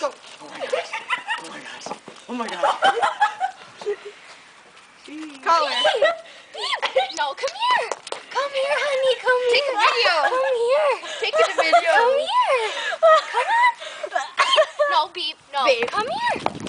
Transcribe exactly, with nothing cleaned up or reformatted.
Don't. Oh my gosh. Oh my gosh. Oh my gosh. Call her. No, come here. Come here, honey. Come Take here. a video. Come here. Take a video. Come here. Come on. No, Beep. No. Beep. Come here.